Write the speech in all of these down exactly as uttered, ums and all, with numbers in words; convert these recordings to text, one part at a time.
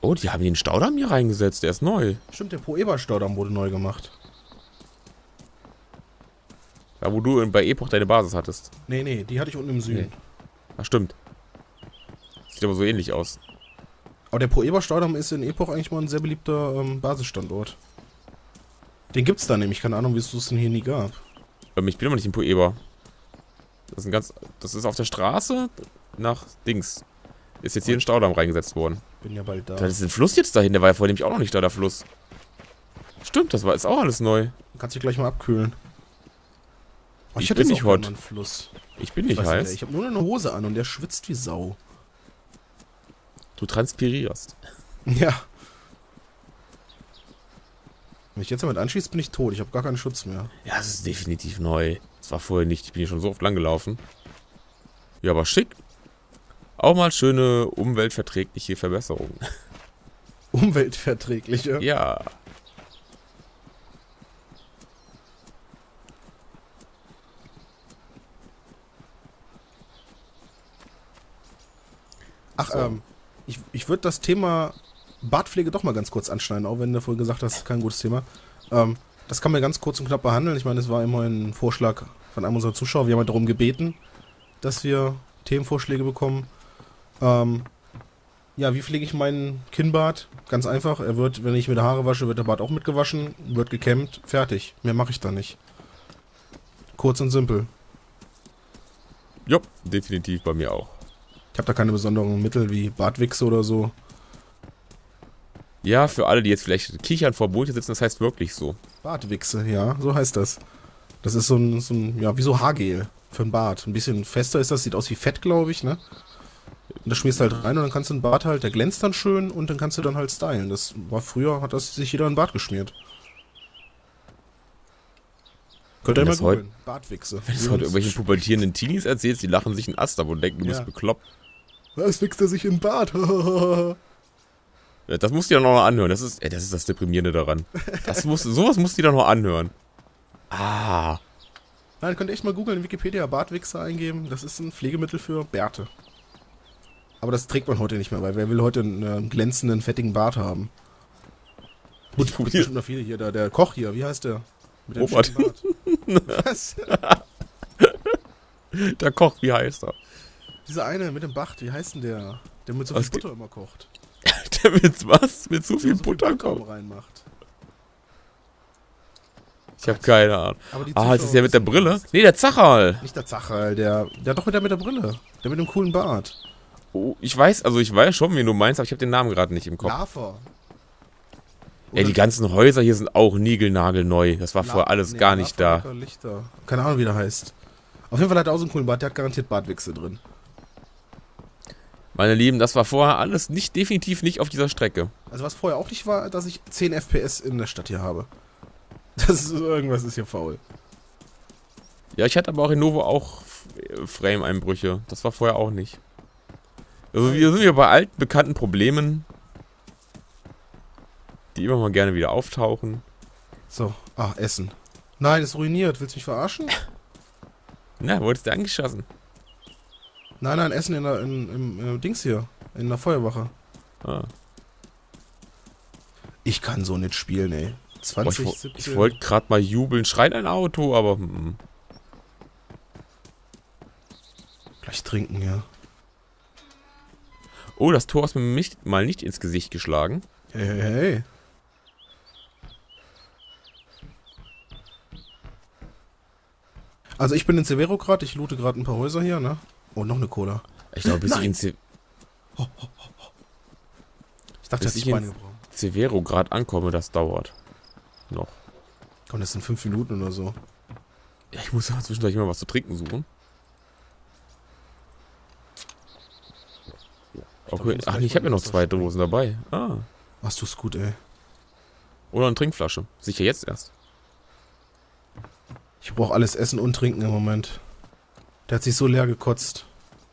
Oh, die haben den Staudamm hier reingesetzt. Der ist neu. Stimmt, der Poeber-Staudamm wurde neu gemacht. Da, wo du bei Epoch deine Basis hattest. Nee, nee, die hatte ich unten im Süden. Nee. Ach, stimmt. Sieht aber so ähnlich aus. Aber der Poeber-Staudamm ist in Epoch eigentlich mal ein sehr beliebter ähm, Basisstandort. Den gibt's da nämlich. Keine Ahnung, wieso es den hier nie gab. Ähm, ich bin aber nicht in Poeber. Das ist ein ganz... Das ist auf der Straße nach Dings. Ist jetzt hier ein Staudamm reingesetzt worden. Bin ja bald da. Da ist ein Fluss jetzt dahin. Der war ja vorher nämlich auch noch nicht da, der Fluss. Stimmt, das war ist auch alles neu. Du kannst dich gleich mal abkühlen. Oh, Ich hatte bin jetzt nicht auch hot. mal einen Fluss. Ich bin Ich, nicht weiß heiß. nicht, ich habe nur eine Hose an und der schwitzt wie Sau. Du transpirierst. Ja. Wenn ich jetzt damit anschieße, bin ich tot. Ich habe gar keinen Schutz mehr. Ja, es ist definitiv neu. Das war vorher nicht. Ich bin hier schon so oft lang gelaufen. Ja, aber schick. Auch mal schöne umweltverträgliche Verbesserungen. Umweltverträgliche? Ja. Ach, So. ähm, ich, ich würde das Thema Bartpflege doch mal ganz kurz anschneiden, auch wenn du vorhin gesagt hast, kein gutes Thema. Ähm, das kann man ganz kurz und knapp behandeln. Ich meine, es war immer ein Vorschlag von einem unserer Zuschauer. Wir haben halt darum gebeten, dass wir Themenvorschläge bekommen. Ähm, ja, wie pflege ich meinen Kinnbart? Ganz einfach. Er wird, wenn ich mir die Haare wasche, wird der Bart auch mitgewaschen, wird gekämmt, fertig. Mehr mache ich da nicht. Kurz und simpel. Jupp, definitiv bei mir auch. Ich habe da keine besonderen Mittel wie Bartwichse oder so. Ja, für alle, die jetzt vielleicht kichern vor Boote sitzen, das heißt wirklich so. Bartwichse, ja, so heißt das. Das ist so ein, so ein, ja, wie so Haargel für ein Bart. Ein bisschen fester ist das, sieht aus wie Fett, glaube ich, ne? Und das schmierst du halt rein und dann kannst du einen Bart halt, der glänzt dann schön und dann kannst du dann halt stylen. Das war früher, hat das sich jeder einen Bart geschmiert. Könnt ihr Wenn mal das heut- googeln. Bartwichse. Wenn du es heute irgendwelchen pubertierenden Teenies erzählst, die lachen sich einen Ast ab und denken, du Ja. bist bekloppt. Was wichst er sich in den Bart? Ja, das musst du dir doch noch anhören. Das ist, ey, das ist das Deprimierende daran. Das musst, sowas musst du dir doch noch anhören. Ah. Nein, könnt ihr echt mal googeln, in Wikipedia Bartwichse eingeben. Das ist ein Pflegemittel für Bärte. Aber das trägt man heute nicht mehr, weil wer will heute einen äh, glänzenden, fettigen Bart haben? Gut, Ich gibt probier- bestimmt noch viele hier. Der, der Koch hier, wie heißt der? Mit dem Robert. schicken Bart. Was? Der Koch, wie heißt er? Dieser eine mit dem Bart, wie heißt denn der? Der mit so viel Was ge- Butter immer kocht. Der mit was? Mit so Der viel so Butter Butter kommt? reinmacht. Ich habe keine Ahnung. Aber die Ah, ist das der mit der Zuschauer Brille? wissen Nee, der Zacherl. das. Nicht der Zacherl, der, der doch mit der mit der Brille. Der mit dem coolen Bart. Oh, ich weiß, also ich weiß schon, wen du meinst, aber ich habe den Namen gerade nicht im Kopf. Lava. Ey, die ganzen Häuser hier sind auch niegelnagelneu. Das war vorher alles gar nicht da. Lava, Lichter. Keine Ahnung, wie der heißt. Auf jeden Fall hat er auch so einen coolen Bart. Der hat garantiert Bartwichse drin. Meine Lieben, das war vorher alles nicht, definitiv nicht auf dieser Strecke. Also was vorher auch nicht war, dass ich zehn F P S in der Stadt hier habe. Das ist, irgendwas ist hier faul. Ja, ich hatte aber auch in Novo auch F- Frame-Einbrüche. Das war vorher auch nicht. Also wir sind hier bei alten, bekannten Problemen, die immer mal gerne wieder auftauchen. So, ah, Essen. Nein, ist ruiniert. Willst du mich verarschen? Na, wurdest du angeschossen? Nein, nein, Essen in der, in, im, im Dings hier. In der Feuerwache. Ah. Ich kann so nicht spielen, ey. Boah, ich zwanzig wo- siebzehn. ich wollte gerade mal jubeln, schreit ein Auto, aber hm. Gleich trinken, ja. Oh, das Tor ist mir nicht, mal nicht ins Gesicht geschlagen. Hey, hey, hey. Also ich bin in Severo gerade, ich loote gerade ein paar Häuser hier, ne? Oh, noch eine Cola. Ich glaube, bis ich Nein. in Se Ich dachte, Bis das ich ich Beine ins- gebrochen. Severo gerade ankomme, das dauert. Noch. Komm, das sind fünf Minuten oder so. Ja, ich muss ja zwischendurch immer was zu trinken suchen. glaub, Okay. ich muss Ach gleich nee, ich habe ja mal noch Wasser zwei springen. Dosen dabei. Ah. Machst du's gut, ey. Oder eine Trinkflasche. Sicher jetzt erst. Ich brauche alles Essen und Trinken im Moment. Der hat sich so leer gekotzt.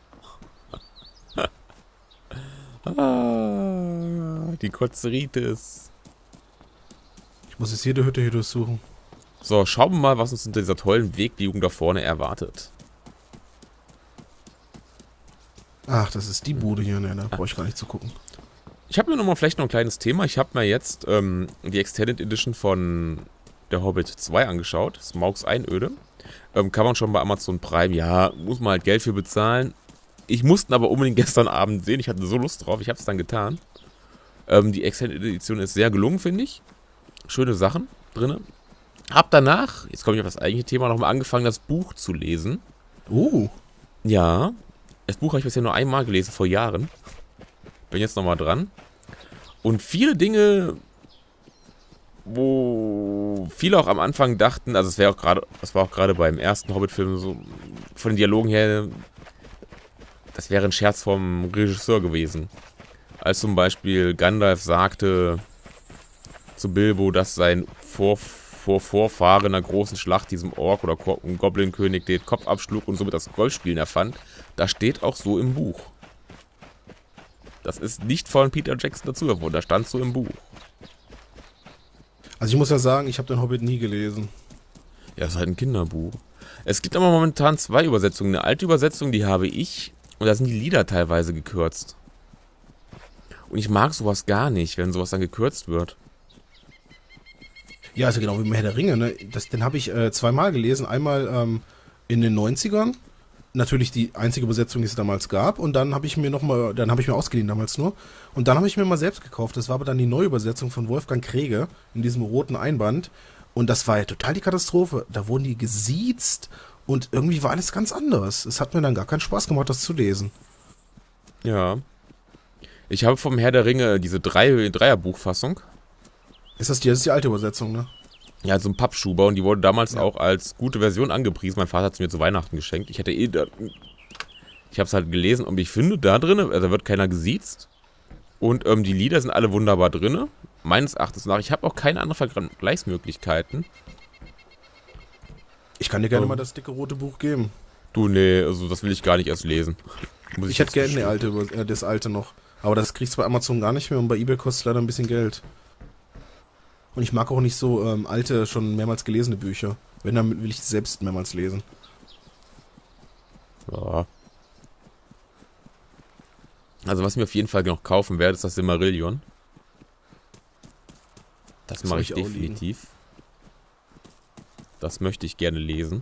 Ah, die Kotzeritis. Ich muss jetzt jede Hütte hier durchsuchen. So, schauen wir mal, was uns unter dieser tollen Wegbiegung da vorne erwartet. Ach, das ist die Bude hier. Ne, da brauche ich gar nicht zu gucken. Ich habe mir nochmal vielleicht noch ein kleines Thema. Ich habe mir jetzt ähm, die Extended Edition von Der Hobbit zwei angeschaut. Smaugs Einöde. Ähm, kann man schon bei Amazon Prime. Ja, muss man halt Geld für bezahlen. Ich musste ihn aber unbedingt gestern Abend sehen. Ich hatte so Lust drauf. Ich habe es dann getan. Ähm, die Extended Edition ist sehr gelungen, finde ich. Schöne Sachen drin. Hab danach, jetzt komme ich auf das eigentliche Thema, nochmal angefangen, das Buch zu lesen. Uh. Ja, das Buch habe ich bisher nur einmal gelesen, vor Jahren. Bin jetzt nochmal dran. Und viele Dinge, wo viele auch am Anfang dachten, also es wäre auch gerade, das war auch gerade beim ersten Hobbit-Film so, von den Dialogen her, das wäre ein Scherz vom Regisseur gewesen. Als zum Beispiel Gandalf sagte zu Bilbo, dass sein Vor Vor Vorfahren in einer großen Schlacht diesem Ork oder Goblin-König den Kopf abschlug und somit das Golfspielen erfand, das steht auch so im Buch. Das ist nicht von Peter Jackson dazu erfunden, das stand so im Buch. Also ich muss ja sagen, ich habe den Hobbit nie gelesen. Ja, das ist halt ein Kinderbuch. Es gibt aber momentan zwei Übersetzungen. Eine alte Übersetzung, die habe ich, und da sind die Lieder teilweise gekürzt. Und ich mag sowas gar nicht, wenn sowas dann gekürzt wird. Ja, also genau wie im Herr der Ringe, ne? Das, den habe ich äh, zweimal gelesen. Einmal ähm, in den neunzigern. Natürlich die einzige Übersetzung, die es damals gab. Und dann habe ich mir nochmal, dann habe ich mir ausgeliehen damals nur. Und dann habe ich mir mal selbst gekauft. Das war aber dann die Neuübersetzung von Wolfgang Krege in diesem roten Einband. Und das war ja total die Katastrophe. Da wurden die gesiezt und irgendwie war alles ganz anders. Es hat mir dann gar keinen Spaß gemacht, das zu lesen. Ja. Ich habe vom Herr der Ringe diese drei, Dreierbuchfassung. Ist das die, das ist die alte Übersetzung, ne? Ja, so ein Pappschuber und die wurde damals Ja. auch als gute Version angepriesen. Mein Vater hat es mir zu Weihnachten geschenkt. Ich hätte eh da, ich habe es halt gelesen und ich finde da drin, also da wird keiner gesiezt und ähm, die Lieder sind alle wunderbar drin. Meines Erachtens nach. Ich habe auch keine anderen Vergleichsmöglichkeiten. Ich kann dir gerne Ähm. mal das dicke rote Buch geben. Du, nee, also das will ich gar nicht erst lesen. Muss Ich hätte jetzt gerne die gestehen. alte, äh, das alte noch. Aber das kriegst du bei Amazon gar nicht mehr und bei eBay kostet es leider ein bisschen Geld. Und ich mag auch nicht so ähm, alte, schon mehrmals gelesene Bücher. Wenn, dann will ich selbst mehrmals lesen. Ja. Also was ich mir auf jeden Fall noch kaufen werde, ist das Silmarillion. Das, Das mache hab ich ich auch liegen. definitiv. Das möchte ich gerne lesen.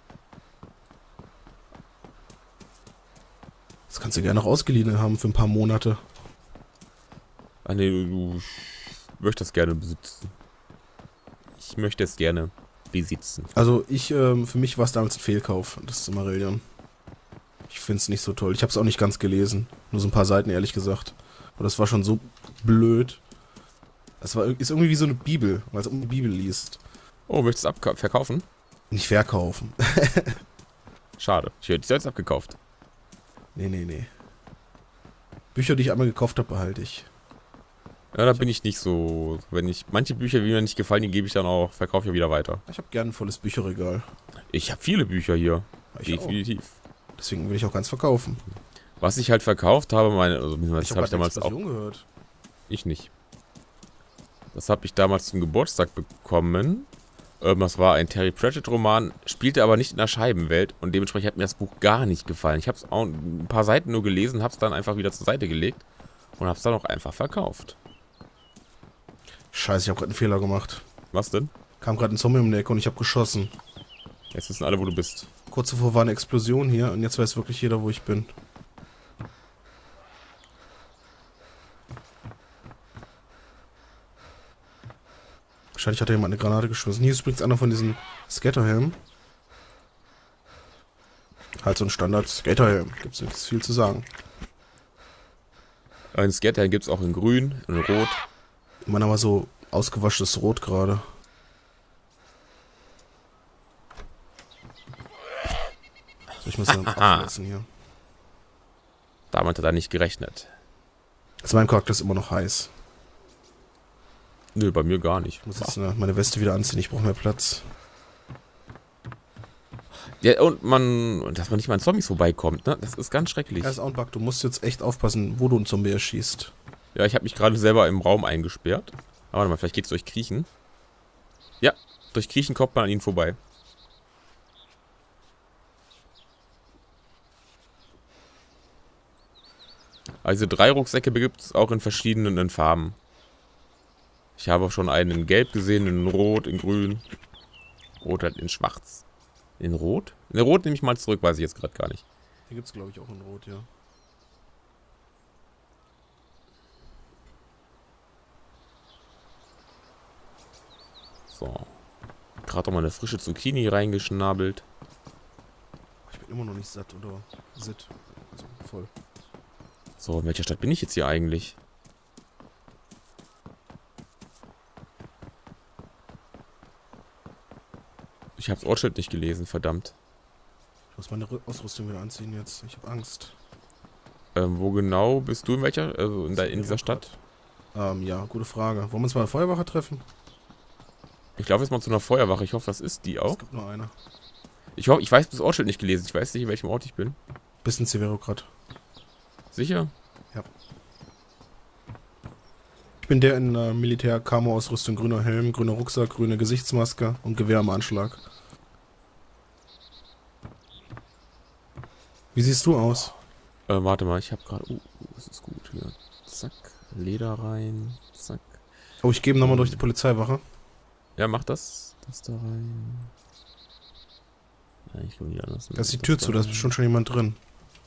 Das kannst du gerne noch ausgeliehen haben für ein paar Monate. Ah nee, du, du möchtest das gerne besitzen. Ich möchte es gerne besitzen. Also ich, ähm, für mich war es damals ein Fehlkauf, das Silmarillion. Ich finde es nicht so toll. Ich habe es auch nicht ganz gelesen. Nur so ein paar Seiten, ehrlich gesagt. Aber das war schon so blöd. Das war, ist irgendwie wie so eine Bibel, weil es um die Bibel liest. Oh, möchtest du es verkaufen? Nicht verkaufen. Schade. Ich hätte es jetzt abgekauft. Nee, nee, nee. Bücher, die ich einmal gekauft habe, behalte ich. Ja, da bin ich nicht so. Wenn ich manche Bücher, die mir nicht gefallen, die gebe ich dann auch, verkaufe ich wieder weiter. Ich habe gern ein volles Bücherregal. Ich habe viele Bücher hier. Ich Definitiv. auch. Deswegen will ich auch ganz verkaufen. Was ich halt verkauft habe, meine, also das Ich habe habe ich damals auch. gehört. Ich nicht. Das habe ich damals zum Geburtstag bekommen. Ähm, das war ein Terry Pratchett-Roman, spielte aber nicht in der Scheibenwelt und dementsprechend hat mir das Buch gar nicht gefallen. Ich habe es auch ein paar Seiten nur gelesen, habe es dann einfach wieder zur Seite gelegt und habe es dann auch einfach verkauft. Scheiße, ich habe gerade einen Fehler gemacht. Was denn? Kam gerade ein Zombie um die Ecke und ich habe geschossen. Jetzt wissen alle, wo du bist. Kurz zuvor war eine Explosion hier und jetzt weiß wirklich jeder, wo ich bin. Wahrscheinlich hat da jemand eine Granate geschmissen. Hier ist übrigens einer von diesen Skaterhelmen. Halt so ein Standard-Skaterhelm. Gibt's nichts viel zu sagen. Ein Skater gibt es auch in grün, in rot. Meiner war so ausgewaschenes Rot gerade. So, ich muss dann abfressen hier. Damit hat er nicht gerechnet. Also mein Charakter ist immer noch heiß. Nö, bei mir gar nicht. Ich muss jetzt ne, meine Weste wieder anziehen, ich brauche mehr Platz. Ja, und man, dass man nicht mal an Zombies vorbeikommt, ne? Das ist ganz schrecklich. Ja, ist auch ein Bug, du musst jetzt echt aufpassen, wo du einen Zombie erschießt. Ja, ich habe mich gerade selber im Raum eingesperrt. Aber warte mal, vielleicht geht's durch Kriechen. Ja, durch Kriechen kommt man an ihnen vorbei. Also drei Rucksäcke gibt es auch in verschiedenen Farben. Ich habe auch schon einen in Gelb gesehen, in Rot, in Grün. Rot halt in Schwarz. In Rot? In Rot nehme ich mal zurück, weiß ich jetzt gerade gar nicht. Hier gibt es, glaube ich, auch in Rot, ja. So. Gerade noch mal eine frische Zucchini reingeschnabelt. Ich bin immer noch nicht satt oder sitt. Also voll. So, in welcher Stadt bin ich jetzt hier eigentlich? Ich habe das Ortsschild nicht gelesen, verdammt. Ich muss meine Ausrüstung wieder anziehen jetzt. Ich habe Angst. Ähm, wo genau bist du? In welcher? Also in, der, in dieser Stadt? Ähm, ja, gute Frage. Wollen wir uns mal bei der Feuerwache treffen? Ich laufe jetzt mal zu einer Feuerwache. Ich hoffe, das ist die auch. Es gibt nur eine. Ich hoffe, ich weiß das Ortsschild nicht gelesen. Ich weiß nicht, in welchem Ort ich bin. Bisschen Severograd. Sicher? Ja. Ich bin der in äh, Militär-Camo-Ausrüstung, grüner Helm, grüner Rucksack, grüne Gesichtsmaske und Gewehr am Anschlag. Wie siehst du aus? Äh, warte mal, ich habe gerade... Oh, das ist gut hier. Zack, Leder rein. Zack. Oh, ich gebe nochmal durch die Polizeiwache. Ja, mach das. Das da rein. Ja, ich komme nicht anders. Da ist die Tür zu, da ist bestimmt schon jemand drin.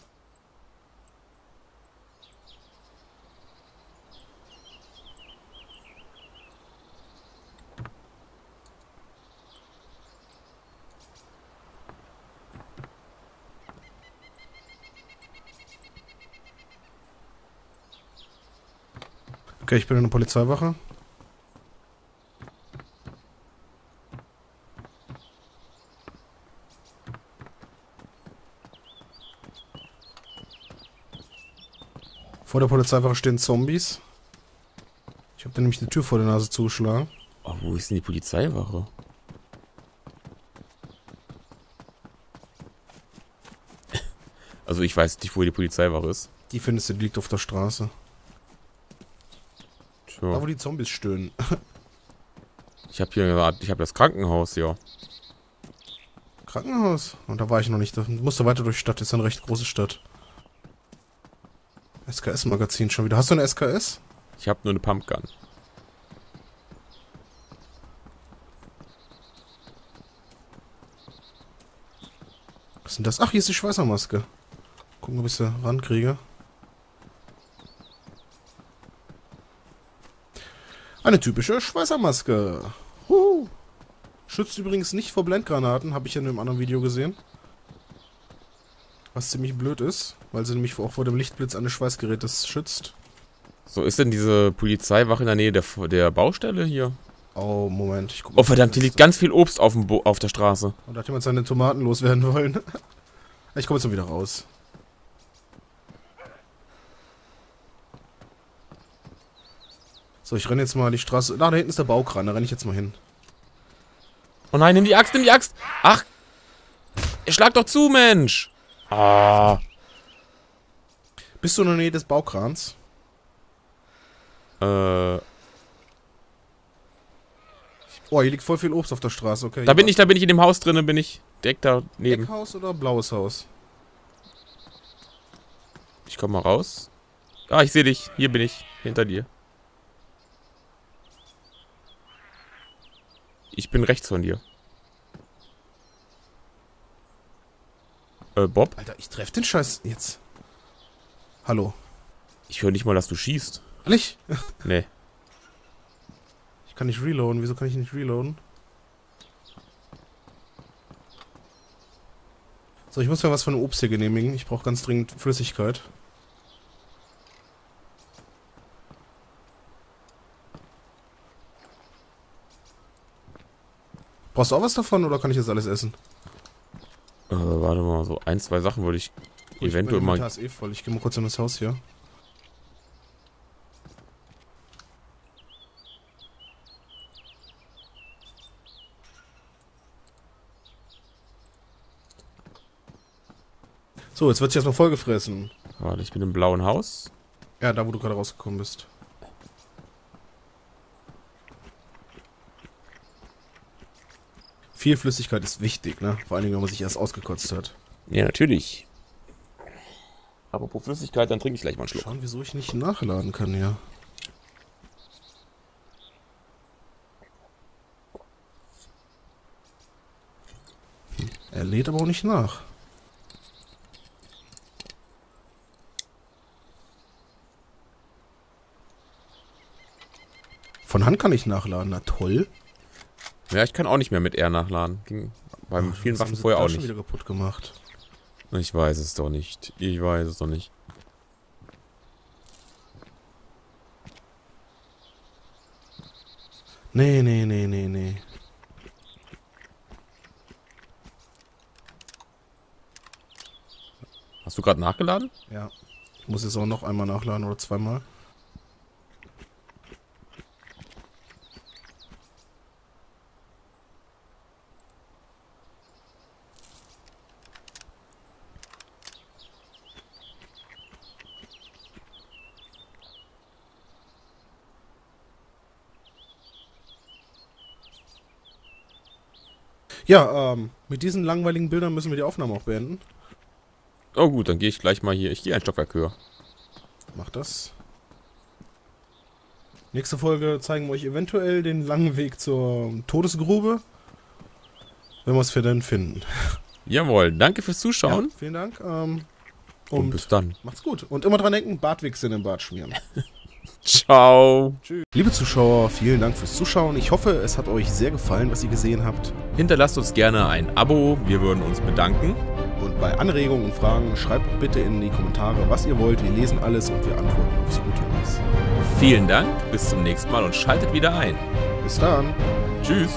Okay, ich bin in der Polizeiwache. Vor der Polizeiwache stehen Zombies. Ich habe da nämlich die Tür vor der Nase zugeschlagen. Oh, wo ist denn die Polizeiwache? Also ich weiß nicht, wo die Polizeiwache ist. Die findest du, die liegt auf der Straße. Tja. Da wo die Zombies stöhnen. Ich habe hier gerade, ich habe das Krankenhaus, ja. Krankenhaus? Und da war ich noch nicht. Da musste weiter durch die Stadt. Das ist eine recht große Stadt. S K S-Magazin schon wieder. Hast du eine S K S? Ich habe nur eine Pumpgun. Was ist denn das? Ach, hier ist die Schweißermaske. Gucken, ob ich sie rankriege. Eine typische Schweißermaske. Huhu. Schützt übrigens nicht vor Blendgranaten, habe ich ja in einem anderen Video gesehen. Was ziemlich blöd ist, weil sie nämlich auch vor dem Lichtblitz eines Schweißgerätes schützt. So, ist denn diese Polizeiwache in der Nähe der, der Baustelle hier? Oh, Moment. Ich guck Oh, verdammt, hier liegt ganz viel Obst auf, dem Bo auf der Straße. Und da hat jemand seine Tomaten loswerden wollen. Ich komme jetzt mal wieder raus. So, ich renne jetzt mal die Straße... Ah, da hinten ist der Baukran, da renne ich jetzt mal hin. Oh nein, nimm die Axt, nimm die Axt! Ach! Ihr schlagt doch zu, Mensch! Ah! Bist du in der Nähe des Baukrans? Äh... Oh, hier liegt voll viel Obst auf der Straße, okay. Da bin ich, da bin ich in dem Haus drin, bin ich direkt daneben. Eckhaus oder blaues Haus? Ich komm mal raus. Ah, ich sehe dich. Hier bin ich. Hinter dir. Ich bin rechts von dir. Äh, Bob? Alter, ich treffe den Scheiß jetzt. Hallo. Ich höre nicht mal, dass du schießt. Ehrlich? Nee. Ich kann nicht reloaden. Wieso kann ich nicht reloaden? So, ich muss mir was von dem Obst hier genehmigen. Ich brauche ganz dringend Flüssigkeit. Brauchst du auch was davon oder kann ich jetzt alles essen? Äh, warte mal, so ein, zwei Sachen würde ich Gut, eventuell ich mal... ist eh voll. Ich gehe mal kurz in das Haus hier. So, jetzt wird sich erstmal vollgefressen. Warte, ich bin im blauen Haus. Ja, da wo du gerade rausgekommen bist. Viel Flüssigkeit ist wichtig, ne? Vor allen Dingen, wenn man sich erst ausgekotzt hat. Ja, natürlich. Apropos Flüssigkeit, dann trinke ich gleich mal einen Schluck. Schauen, wieso ich nicht nachladen kann hier. Hm. Er lädt aber auch nicht nach. Von Hand kann ich nachladen, na toll. Ja, ich kann auch nicht mehr mit R nachladen. Ging beim Ach, vielen das haben Waffen sie vorher da auch schon nicht. wieder kaputt gemacht. Ich weiß es doch nicht. Ich weiß es doch nicht. Nee, nee, nee, nee, nee. Hast du gerade nachgeladen? Ja. Ich muss jetzt auch noch einmal nachladen oder zweimal. Ja, ähm, mit diesen langweiligen Bildern müssen wir die Aufnahme auch beenden. Oh gut, dann gehe ich gleich mal hier. Ich gehe ein Stockwerk höher. Mach das. Nächste Folge zeigen wir euch eventuell den langen Weg zur Todesgrube. Wenn wir es für dann finden. Jawohl, danke fürs Zuschauen. Ja, vielen Dank. Ähm, und, und bis dann. macht's gut. Und immer dran denken, Bartwichse in den Bart schmieren. Ciao. Tschüss. Liebe Zuschauer, vielen Dank fürs Zuschauen. Ich hoffe, es hat euch sehr gefallen, was ihr gesehen habt. Hinterlasst uns gerne ein Abo. Wir würden uns bedanken. Und bei Anregungen und Fragen schreibt bitte in die Kommentare, was ihr wollt. Wir lesen alles und wir antworten aufs Gute ist. Vielen Dank. Bis zum nächsten Mal und schaltet wieder ein. Bis dann. Tschüss.